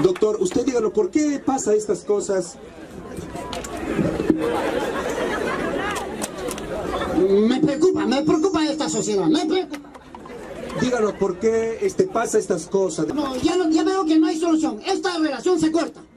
Doctor, usted díganos, ¿por qué pasa estas cosas? Me preocupa esta sociedad, me preocupa. Díganos, ¿por qué pasa estas cosas? No, ya veo que no hay solución. Esta relación se corta.